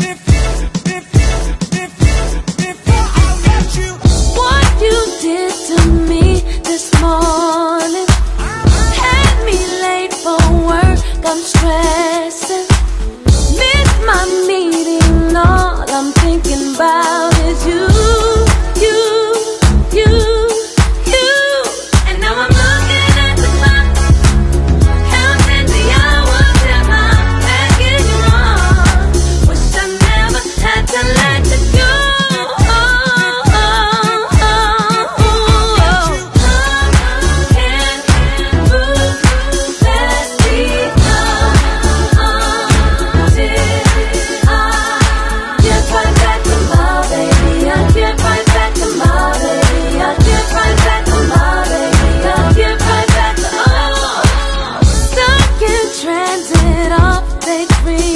What you did to me this morning had me late for work. I'm stressing, miss my meeting. All I'm thinking about is you, you, you, you. And now I'm looking at the clock, counting the hours that my package wrong. Wish I never had to let it go. Transit off, they free.